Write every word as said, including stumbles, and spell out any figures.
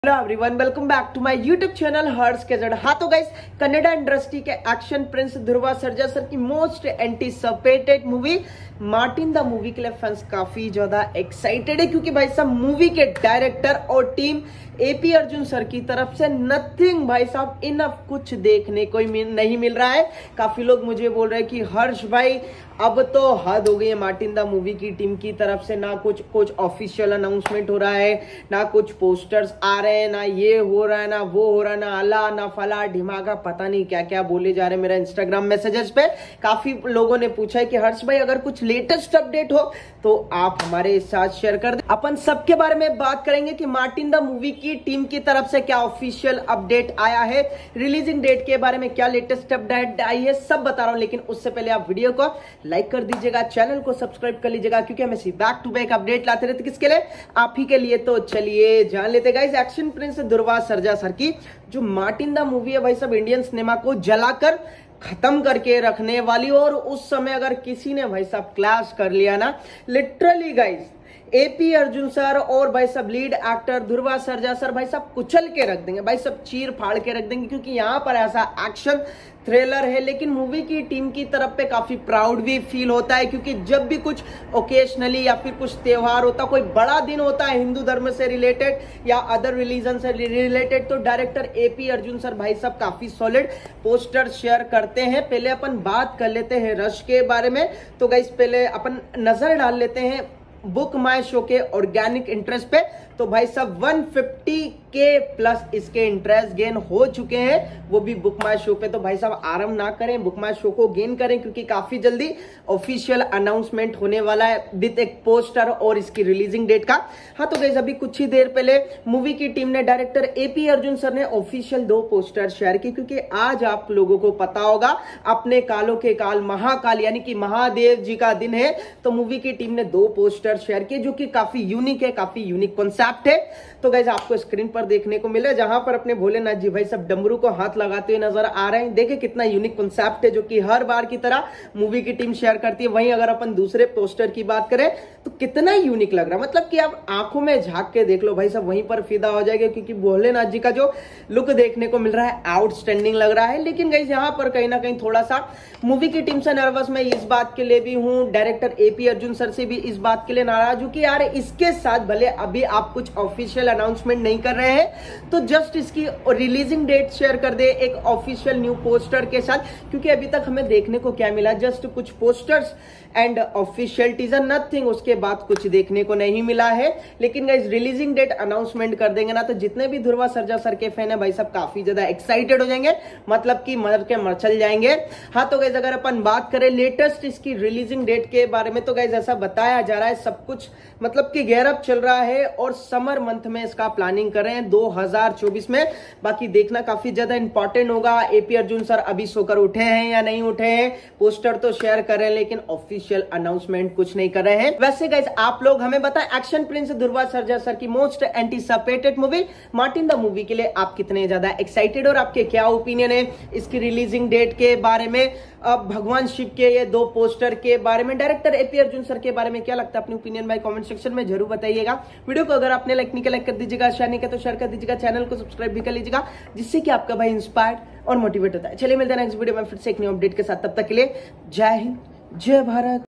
Hello everyone, welcome back to my YouTube channel Harsh के जड़। हाँ तो गाइस, कन्नड़ा इंडस्ट्री के action prince Dhruva Sarja sir की most anticipated movie Martin the movie के लिए फैंस काफी ज्यादा एक्साइटेड है, क्योंकि भाई साहब मूवी के डायरेक्टर और टीम एपी अर्जुन सर की तरफ से नथिंग भाई साहब इनफ कुछ देखने को नहीं मिल रहा है। काफी लोग मुझे बोल रहे हैं कि हर्ष भाई अब तो हद हो गई है मार्टिन द मूवी की टीम की तरफ से, ना कुछ कुछ ऑफिशियल अनाउंसमेंट हो रहा है, ना कुछ पोस्टर्स आ रहे हैं, ना ये हो रहा है, ना वो हो रहा है, ना अला ना फला ढिमाका, पता नहीं क्या क्या बोले जा रहे हैं। मेरा इंस्टाग्राम मैसेजेस पे काफी लोगों ने पूछा है कि हर्ष भाई अगर कुछ लेटेस्ट अपडेट हो तो आप हमारे साथ शेयर कर दें। अपन सबके बारे में बात करेंगे कि मार्टिन द मूवी की टीम की तरफ से क्या ऑफिशियल अपडेट आया है, रिलीजिंग डेट के बारे में क्या लेटेस्ट अपडेट आई है, सब बता रहा हूं। लेकिन उससे पहले आप वीडियो को लाइक कर दीजिएगा, चैनल को सब्सक्राइब कर लीजिएगा, क्योंकि हम ऐसी बैक टू बैक अपडेट लाते रहते। किसके लिए? आप ही के लिए। तो चलिए जान लेते guys action prince Dhruva Sarja sir की जो मार्टिन द मूवी है भाई सब इंडियन सिनेमा को जलाकर खत्म करके रखने वाली। और उस समय अगर किसी ने भाई साहब क्लैश कर लिया ना, literally guys AP Arjun sir और भाई सब lead actor Dhruva Sarja sir भाई सब कुचल के रख देंगे, भाई सब चीर फाड़ के रख देंगे, क्योंकि यहाँ पर ऐसा एक्शन थ्रिलर है। लेकिन मूवी की टीम की तरफ पे काफी प्राउड भी फील होता है, क्योंकि जब भी कुछ ओकेशनली या फिर कुछ त्योहार होता, कोई बड़ा दिन होता है हिंदू धर्म से रिलेटेड या अदर रिलीजन से रिलेटेड, तो डायरेक्टर एपी अर्जुन सर भाई सब काफी सॉलिड पोस्टर शेयर करते हैं। पहले अपन बात कर लेते हैं रश के बारे में। तो गाइस पहले अपन नजर डाल लेते हैं बुक माई शो के ऑर्गेनिक इंटरेस्ट पे। तो भाई साहब एक सौ पचास के प्लस इसके इंटरेस्ट गेन हो चुके हैं, वो भी बुक माई शो पे। तो भाई साहब आराम ना करें, बुक माई शो को गेन करें, क्योंकि काफी जल्दी ऑफिशियल अनाउंसमेंट होने वाला है विद एक पोस्टर और इसकी रिलीजिंग डेट का। हाँ तो गाइस अभी कुछ ही देर पहले मूवी की टीम ने डायरेक्टर एपी अर्जुन सर ने ऑफिशियल दो पोस्टर शेयर किए, क्योंकि आज आप लोगों को पता होगा अपने कालों के काल महाकाल यानी कि महादेव जी का दिन है। तो मूवी की टीम ने दो पोस्टर शेयर किए जो कि काफी यूनिक है, काफी यूनिक कॉन्सेप्ट है। तो गाइस आपको स्क्रीन पर देखने को मिले जहां पर अपने भोलेनाथ जी भाई सब डमरू को हाथ लगाते हुए नजर आ रहे हैं। देखिए कितना यूनिक कॉन्सेप्ट है, जो कि हर बार की तरह मूवी की टीम शेयर करती है। वहीं अगर अपन दूसरे पोस्टर की बात करें तो कितना यूनिक लग रहा है, मतलब कि आप आंखों में झांक के देख लो भाई सब, वहीं पर फिदा हो जाएगा, क्योंकि भोलेनाथ जी का जो लुक देखने को मिल रहा है आउटस्टैंडिंग लग रहा है। लेकिन गाइस यहाँ पर कहीं ना कहीं थोड़ा सा मूवी की टीम से नर्वस मैं इस बात के लिए भी हूँ, डायरेक्टर एपी अर्जुन सर से भी इस बात के लिए नाराज हूँ कि यार इसके साथ भले अभी आप कुछ ऑफिशियल अनाउंसमेंट नहीं कर रहे हैं, तो जस्ट इसकी रिलीजिंग डेट शेयर कर दे एक ऑफिशियल न्यू पोस्टर के साथ, क्योंकि अभी तक हमें देखने को क्या मिला, जस्ट कुछ posters and official teaser, nothing. उसके बाद कुछ देखने को नहीं मिला है। लेकिन गाइस रिलीजिंग डेट अनाउंसमेंट कर देंगे ना, तो जितने भी ध्रुवा सर्जा सर के फैन है भाई सब काफी ज्यादा एक्साइटेड हो जाएंगे, मतलब कि मर के मरचल जाएंगे। हाँ तो गाइस अगर अपन बात करें लेटेस्ट इसकी रिलीजिंग डेट के बारे में, तो गाइस ऐसा बताया जा रहा है सब कुछ मतलब कि गैरअप चल रहा है और समर मंथ में इसका प्लानिंग कर रहे हैं दो हजार चौबीस में। बाकी देखना काफी ज्यादा इंपॉर्टेंट होगा एपी अर्जुन सर अभी सोकर उठे हैं या नहीं उठे हैं। पोस्टर तो शेयर कर रहे हैं लेकिन ऑफिशियल अनाउंसमेंट कुछ नहीं कर रहे हैं। वैसे गाइस आप लोग हमें बताएं action prince Dhruva Sarja sir की most anticipated movie Martin the movie के लिए आप कितने ज्यादा एक्साइटेड और आपके क्या ओपिनियन है इसकी रिलीजिंग डेट के बारे में, अब भगवान शिव के ये दो पोस्टर के बारे में, डायरेक्टर एपी अर्जुन सर के बारे में क्या लगता है, अपनी ओपिनियन भाई कमेंट सेक्शन में जरूर बताइएगा। वीडियो को अगर आपने लाइक नहीं किया लाइक कर दीजिएगा, शेयर नहीं किया तो शेयर कर दीजिएगा, चैनल को सब्सक्राइब भी कर लीजिएगा, जिससे कि आपका भाई इंस्पायर्ड और मोटिवेट होता है। चलिए मिलते हैं नेक्स्ट वीडियो में फिर से एक न्यू अपडेट के साथ, तब तक के लिए जय हिंद जय भारत।